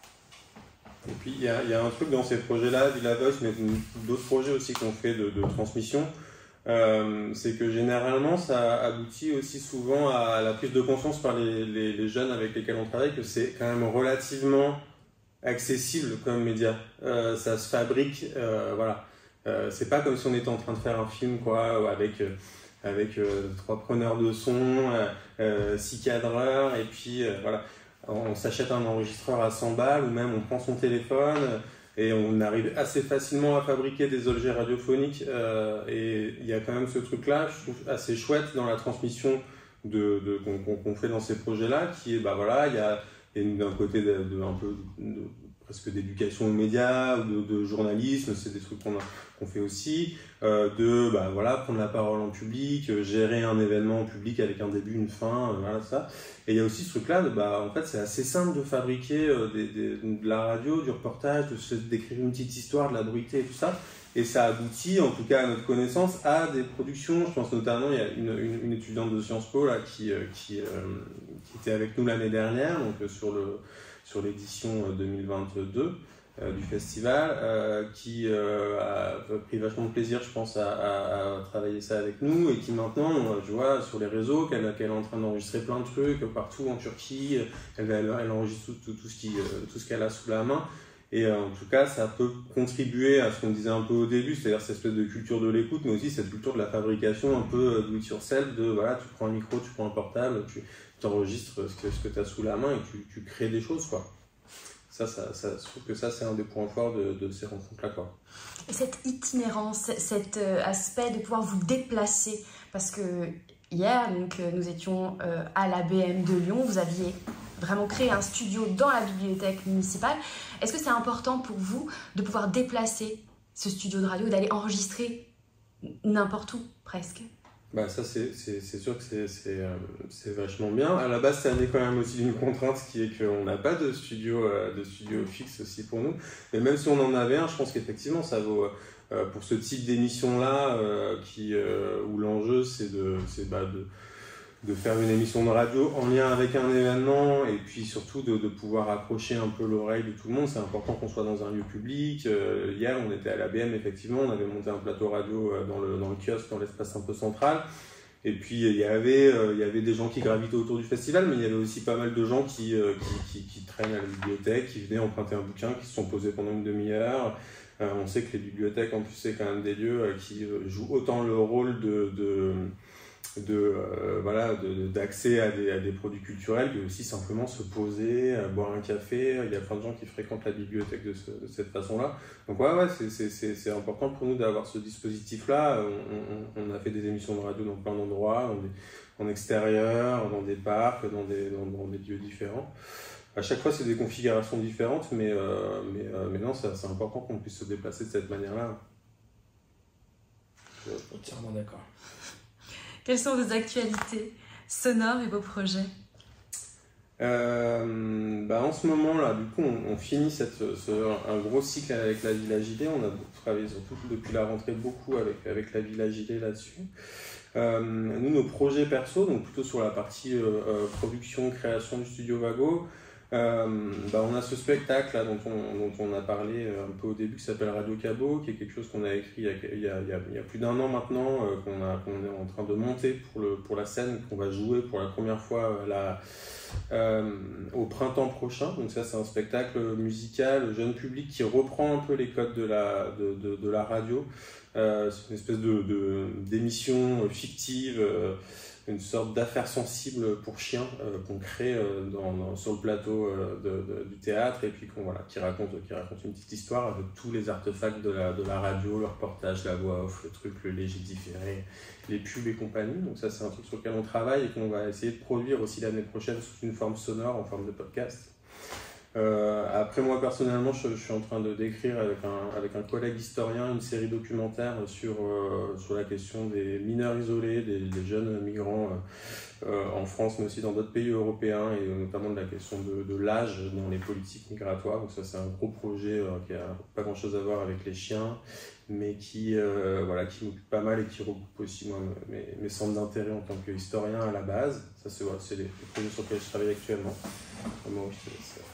Speaker 2: Et puis il y, y a un truc dans ces projets-là, Villa Voice, mais d'autres projets aussi qu'on fait de, de transmission, euh, c'est que généralement ça aboutit aussi souvent à la prise de conscience par les, les, les jeunes avec lesquels on travaille que c'est quand même relativement accessible comme média. Euh, ça se fabrique, euh, voilà. Euh, c'est pas comme si on était en train de faire un film quoi, avec euh, avec euh, trois preneurs de son, euh, euh, six cadreurs et puis euh, voilà. On s'achète un enregistreur à cent balles ou même on prend son téléphone et on arrive assez facilement à fabriquer des objets radiophoniques euh, et il y a quand même ce truc-là, je trouve assez chouette dans la transmission de, de, qu'on, qu'on fait dans ces projets-là qui est, bah voilà, il y a, il y a d'un côté de, de, un peu de, presque d'éducation aux médias ou de, de journalisme, c'est des trucs qu'on, a, qu'on fait aussi, euh, de bah, voilà, prendre la parole en public, euh, gérer un événement en public avec un début, une fin, euh, voilà ça. Et il y a aussi ce truc-là, de, bah, en fait c'est assez simple de fabriquer euh, des, des, de la radio, du reportage, de se, d'écrire une petite histoire, de la bruiter et tout ça. Et ça aboutit, en tout cas à notre connaissance, à des productions. Je pense notamment, il y a une, une, une étudiante de Sciences Po là, qui, euh, qui, euh, qui était avec nous l'année dernière, donc euh, sur, le, sur l'édition deux mille vingt-deux euh, du festival, euh, qui euh, a pris vachement de plaisir, je pense, à, à, à travailler ça avec nous, et qui maintenant, je vois sur les réseaux qu'elle, qu'elle est en train d'enregistrer plein de trucs partout en Turquie, elle, elle, elle enregistre tout, tout, tout, ce qui, tout ce qu'elle a sous la main. Et euh, en tout cas, ça peut contribuer à ce qu'on disait un peu au début, c'est-à-dire cette espèce de culture de l'écoute, mais aussi cette culture de la fabrication un peu do it yourself, de voilà, tu prends un micro, tu prends un portable, tu enregistres ce que, ce que tu as sous la main et tu, tu crées des choses, quoi. Ça, ça, ça, je trouve que ça, c'est un des points forts de, de ces rencontres-là, quoi.
Speaker 1: Et cette itinérance, cet euh, aspect de pouvoir vous déplacer, parce que hier, donc, euh, nous étions euh, à l'A B M de Lyon, vous aviez vraiment créé un studio dans la bibliothèque municipale. Est-ce que c'est important pour vous de pouvoir déplacer ce studio de radio, d'aller enregistrer n'importe où, presque ?
Speaker 2: Bah ça c'est sûr que c'est euh, vachement bien. À la base ça venait quand même aussi d'une contrainte qui est qu'on n'a pas de studio, euh, de studio fixe aussi pour nous. Mais même si on en avait un, je pense qu'effectivement ça vaut, euh, pour ce type d'émission là, euh, qui, euh, où l'enjeu c'est de, bah, de, de faire une émission de radio en lien avec un événement et puis surtout de, de pouvoir approcher un peu l'oreille de tout le monde. C'est important qu'on soit dans un lieu public. Euh, hier, on était à l'A B M, effectivement, on avait monté un plateau radio dans le, dans le kiosque, dans l'espace un peu central. Et puis, il y avait, euh, il y avait des gens qui gravitaient autour du festival, mais il y avait aussi pas mal de gens qui, euh, qui, qui, qui traînent à la bibliothèque, qui venaient emprunter un bouquin, qui se sont posés pendant une demi-heure. Euh, on sait que les bibliothèques, en plus, c'est quand même des lieux euh, qui jouent autant le rôle de... de de euh, voilà d'accès à des, à des produits culturels, mais aussi simplement se poser, euh, boire un café. Il y a plein de gens qui fréquentent la bibliothèque de, ce, de cette façon-là. Donc ouais, ouais c'est important pour nous d'avoir ce dispositif-là. On, on, on a fait des émissions de radio dans plein d'endroits, en extérieur, dans des parcs, dans des, dans, dans des lieux différents. À chaque fois, c'est des configurations différentes, mais, euh, mais, euh, mais non, c'est important qu'on puisse se déplacer de cette manière-là.
Speaker 3: Entièrement d'accord.
Speaker 1: Quelles sont vos actualités sonores et vos projets ?
Speaker 2: euh, bah En ce moment, là, du coup, on, on finit cette, ce, un gros cycle avec la Villa Gilet. On a travaillé surtout depuis la rentrée beaucoup avec, avec la Villa Gilet là-dessus. Euh, nous, nos projets perso, donc plutôt sur la partie euh, euh, production, création du studio Vago, Euh, bah on a ce spectacle là dont on, dont on a parlé un peu au début qui s'appelle Radio Cabot, qui est quelque chose qu'on a écrit il y a, il y a, il y a, il y a plus d'un an maintenant, euh, qu'on qu'on est en train de monter pour, le, pour la scène, qu'on va jouer pour la première fois la, euh, au printemps prochain. Donc ça c'est un spectacle musical jeune public qui reprend un peu les codes de la, de, de, de la radio. Euh, c'est une espèce de, de, d'émission fictive, euh, une sorte d'affaire sensible pour chiens euh, qu'on crée euh, dans, dans, sur le plateau euh, de, de, du théâtre et puis qu'on voilà, qui raconte, qui raconte une petite histoire avec tous les artefacts de la, de la radio, le reportage, la voix off, le truc, le léger différé, les pubs et compagnie. Donc ça c'est un truc sur lequel on travaille et qu'on va essayer de produire aussi l'année prochaine sous une forme sonore, en forme de podcast. Euh, après moi personnellement je, je suis en train de d'écrire avec un, avec un collègue historien une série documentaire sur, euh, sur la question des mineurs isolés, des, des jeunes migrants euh, euh, en France mais aussi dans d'autres pays européens et notamment de la question de, de l'âge dans les politiques migratoires. Donc ça c'est un gros projet euh, qui a pas grand chose à voir avec les chiens mais qui, euh, voilà, qui m'occupe pas mal et qui regroupe aussi moi, mes, mes centres d'intérêt en tant qu'historien à la base. Ça c'est voilà, les, les projets sur lesquels je travaille actuellement. Vraiment, oui, c'est,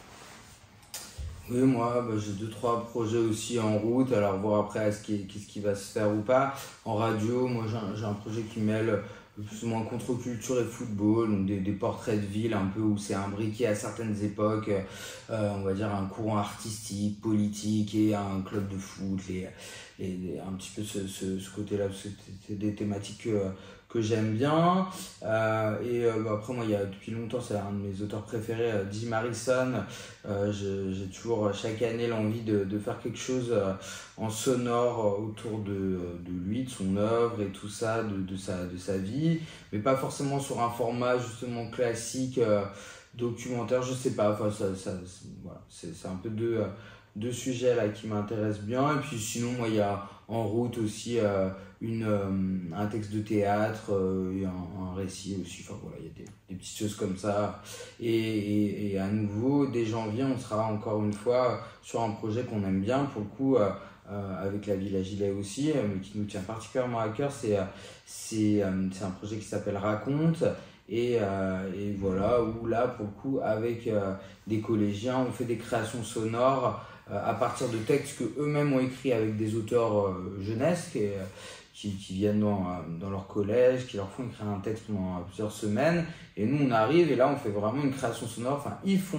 Speaker 3: Oui, moi, bah, j'ai deux, trois projets aussi en route, alors voir après ce qui, qu'est-ce qui va se faire ou pas. En radio, moi, j'ai un, j'ai un projet qui mêle plus ou moins contre-culture et football, donc des, des portraits de ville un peu où c'est imbriqué à certaines époques, euh, on va dire un courant artistique, politique et un club de foot, les, les, les, un petit peu ce, ce, ce côté-là, c'est des thématiques que, que j'aime bien. Euh, et euh, bah, après moi il y a depuis longtemps, c'est un de mes auteurs préférés, euh, Jim Harrison. Euh, j'ai toujours chaque année l'envie de, de faire quelque chose euh, en sonore autour de, de lui, de son œuvre et tout ça, de, de, sa, de sa vie, mais pas forcément sur un format justement classique, euh, documentaire, je sais pas, enfin ça, ça, voilà, c'est un peu deux, deux sujets là qui m'intéressent bien. Et puis sinon moi il y a en route aussi euh, une, euh, un texte de théâtre euh, et un, un récit aussi, enfin voilà, il y a des, des petites choses comme ça. Et, et, et à nouveau, dès janvier, on sera encore une fois sur un projet qu'on aime bien, pour le coup, euh, euh, avec la Villa Gilet aussi, euh, mais qui nous tient particulièrement à cœur. C'est c'est euh, c'est un projet qui s'appelle Raconte. Et, euh, et voilà, où là, pour le coup, avec euh, des collégiens, on fait des créations sonores à partir de textes qu'eux-mêmes ont écrits avec des auteurs euh, jeunesse qui, qui, qui viennent dans, dans leur collège, qui leur font écrire un texte pendant plusieurs semaines. Et nous, on arrive et là, on fait vraiment une création sonore. Enfin, ils font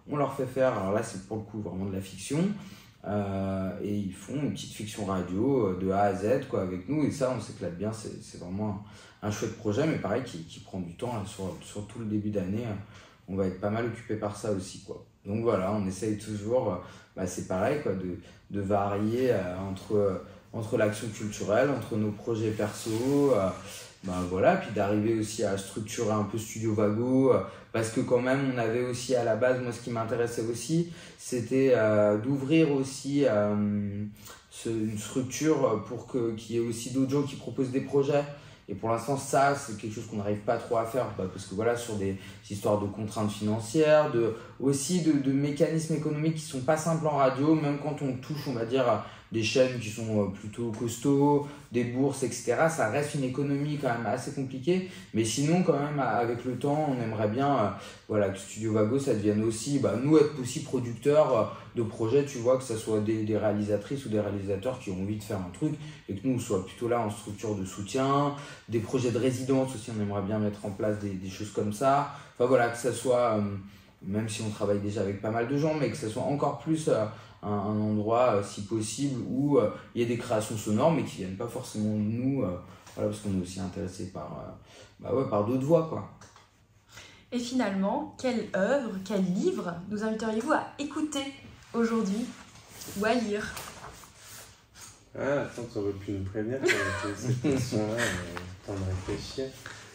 Speaker 3: on leur fait faire, alors là c'est pour le coup vraiment de la fiction, euh, et ils font une petite fiction radio de A à Z quoi, avec nous, et ça on s'éclate bien, c'est, c'est vraiment un, un chouette projet, mais pareil qui, qui prend du temps là, sur, sur tout le début d'année, on va être pas mal occupé par ça aussi quoi. Donc voilà, on essaye toujours, bah, c'est pareil quoi, de, de varier euh, entre, euh, entre l'action culturelle, entre nos projets perso, euh, bah, voilà, puis d'arriver aussi à structurer un peu Studio Vago, euh, parce que quand même on avait aussi à la base, moi ce qui m'intéressait aussi, c'était euh, d'ouvrir aussi euh, ce, une structure pour que, qu'il y ait aussi d'autres gens qui proposent des projets. Et pour l'instant, ça, c'est quelque chose qu'on n'arrive pas trop à faire, bah, parce que voilà, sur des histoires de contraintes financières, de, aussi de, de mécanismes économiques qui sont pas simples en radio, même quand on touche, on va dire, à des chaînes qui sont plutôt costauds, des bourses, et cetera. Ça reste une économie quand même assez compliquée, mais sinon, quand même, avec le temps, on aimerait bien, euh, voilà, que Studio Vago, ça devienne aussi, bah, nous, être aussi producteurs euh, de projets, tu vois, que ce soit des, des réalisatrices ou des réalisateurs qui ont envie de faire un truc, et que nous, on soit plutôt là en structure de soutien, des projets de résidence aussi, on aimerait bien mettre en place des, des choses comme ça. Enfin voilà, que ça soit, euh, même si on travaille déjà avec pas mal de gens, mais que ça soit encore plus euh, un, un endroit, euh, si possible, où euh, il y ait des créations sonores, mais qui viennent pas forcément de nous, euh, voilà, parce qu'on est aussi intéressé par, euh, bah ouais, par d'autres voix, quoi.
Speaker 1: Et finalement, quelle œuvre, quel livre nous inviteriez-vous à écouter aujourd'hui ou à lire?
Speaker 2: Ah, attends, tu aurais pu nous prévenir qu'il y avait cette question-là, euh, temps de réfléchir.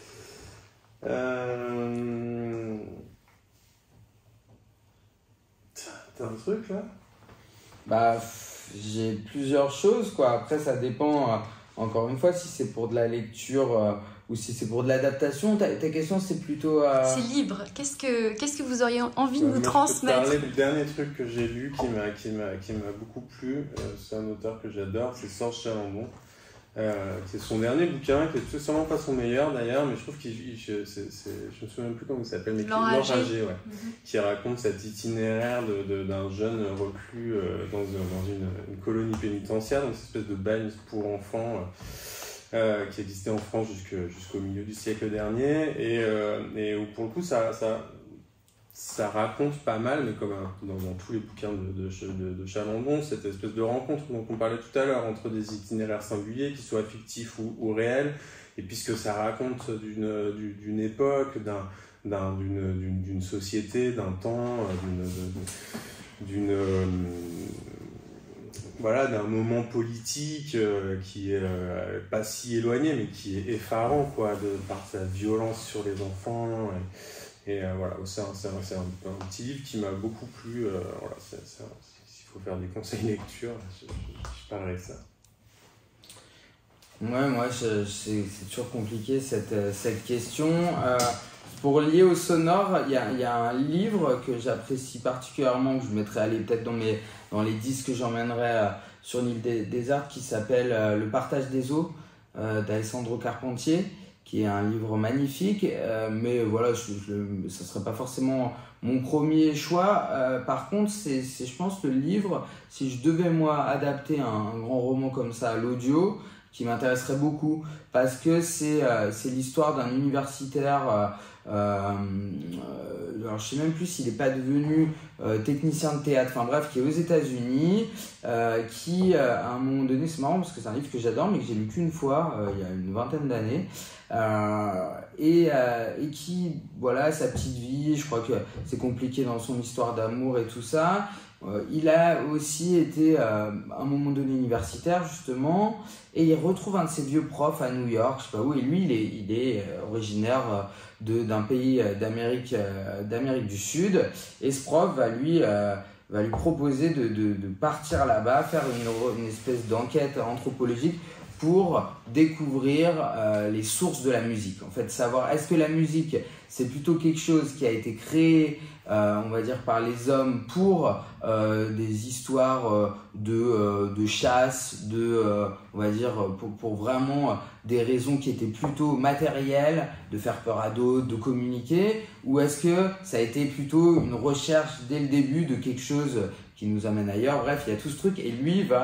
Speaker 2: Euh... T'as un truc là?
Speaker 3: Bah, j'ai plusieurs choses, quoi. Après, ça dépend, euh, encore une fois, si c'est pour de la lecture euh, ou si c'est pour de l'adaptation. Ta, ta question, c'est plutôt... Euh...
Speaker 1: C'est libre. Qu'est-ce que, qu'est-ce que vous auriez envie de
Speaker 2: euh,
Speaker 1: nous
Speaker 2: moi,
Speaker 1: transmettre?
Speaker 2: Je peux te parler du dernier truc que j'ai lu qui m'a, qui m'a, qui m'a beaucoup plu. Euh, c'est un auteur que j'adore, c'est Serge Chalandon. Euh, c'est son dernier bouquin, qui est sûrement pas son meilleur d'ailleurs, mais je trouve qu'il, je, c'est, c'est, je me souviens plus comment il s'appelle, mais
Speaker 1: L'Enragé,
Speaker 2: L'Enragé, ouais,
Speaker 1: mm-hmm.
Speaker 2: qui raconte cet itinéraire de, de, d'un jeune reclus euh, dans, dans une, une colonie pénitentiaire, dans une espèce de bagne pour enfants euh, qui existait en France jusqu'au, jusqu'au milieu du siècle dernier, et, euh, et où pour le coup ça, ça, ça raconte pas mal, mais comme dans, dans tous les bouquins de, de, de, de Chalandon, cette espèce de rencontre dont on parlait tout à l'heure entre des itinéraires singuliers, qui soient fictifs ou, ou réels, et puisque ça raconte d'une, d'une époque, d'un, d'un, d'une, d'une, d'une société, d'un temps, d'une, d'une, d'une, voilà, d'un moment politique euh, qui est euh, pas si éloigné, mais qui est effarant, quoi, de, par sa violence sur les enfants. Et, Et euh, voilà, c'est, un, c'est, un, c'est un, un petit livre qui m'a beaucoup plu. Euh, voilà, c'est, c'est un, s'il faut faire des conseils lecture, je, je, je parlerai de ça.
Speaker 3: Ouais, moi, je, c'est, c'est toujours compliqué cette, cette question. Euh, pour lier au sonore, il y a, y a un livre que j'apprécie particulièrement, que je mettrai aller peut-être dans, mes, dans les disques que j'emmènerai euh, sur l'île des, des Arts, qui s'appelle euh, Le partage des eaux euh, d'Alessandro Carpentier, qui est un livre magnifique, euh, mais voilà, je, je, ça ne serait pas forcément mon premier choix. Euh, par contre, c'est, c'est, je pense, le livre, si je devais, moi, adapter un, un grand roman comme ça à l'audio, qui m'intéresserait beaucoup, parce que c'est, euh, c'est l'histoire d'un universitaire, euh, euh, alors je sais même plus s'il n'est pas devenu euh, technicien de théâtre, enfin bref, qui est aux États-Unis, euh, qui, euh, à un moment donné, c'est marrant parce que c'est un livre que j'adore, mais que j'ai lu qu'une fois, euh, il y a une vingtaine d'années, Euh, et, euh, et qui, voilà, sa petite vie, je crois que c'est compliqué dans son histoire d'amour et tout ça. Euh, il a aussi été euh, à un moment donné universitaire justement, et il retrouve un de ses vieux profs à New York, je sais pas où, et lui il est, il est originaire de, d'un pays d'Amérique, d'Amérique du Sud, et ce prof va lui, euh, va lui proposer de, de, de partir là-bas, faire une, une espèce d'enquête anthropologique pour découvrir euh, les sources de la musique. En fait, savoir est-ce que la musique, c'est plutôt quelque chose qui a été créé, euh, on va dire, par les hommes pour euh, des histoires euh, de, euh, de chasse, de, euh, on va dire, pour, pour vraiment des raisons qui étaient plutôt matérielles, de faire peur à d'autres, de communiquer, ou est-ce que ça a été plutôt une recherche dès le début de quelque chose qui nous amène ailleurs? Bref, il y a tout ce truc, et lui va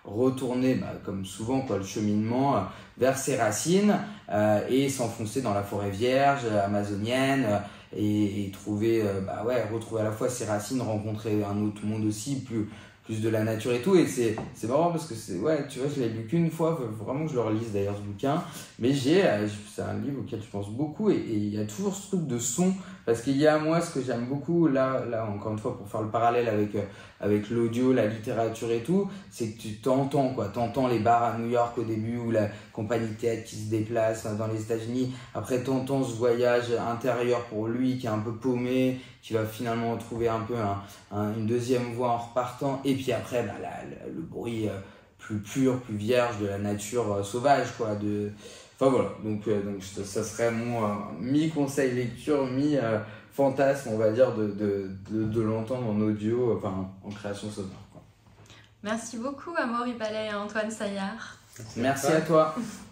Speaker 3: retourner, bah, comme souvent, quoi, le cheminement euh, vers ses racines euh, et s'enfoncer dans la forêt vierge amazonienne euh, et, et trouver, euh, bah ouais, retrouver à la fois ses racines, rencontrer un autre monde aussi, plus plus de la nature et tout. Et c'est c'est marrant parce que c'est, ouais, tu vois, je l'ai lu qu'une fois, faut vraiment que je le relise d'ailleurs ce bouquin, mais j'ai euh, c'est un livre auquel je pense beaucoup, et il y a toujours ce truc de son, parce qu'il y a, moi, ce que j'aime beaucoup là là encore une fois, pour faire le parallèle avec euh, avec l'audio, la littérature et tout, c'est que tu t'entends, quoi, t'entends les bars à New York au début, ou la compagnie de théâtre qui se déplace dans les États-Unis, après t'entends ce voyage intérieur pour lui qui est un peu paumé, qui va finalement trouver un peu un, un, une deuxième voie en repartant, et puis après bah, la, la, le bruit euh, plus pur, plus vierge de la nature euh, sauvage, quoi, de... Enfin voilà, donc, euh, donc ça serait mon euh, mi-conseil lecture, mi-fantasme, on va dire, de, de, de, de l'entendre en audio, enfin en création sonore, quoi.
Speaker 1: Merci beaucoup Amaury Ballet et Antoine Saillard.
Speaker 3: Merci à toi.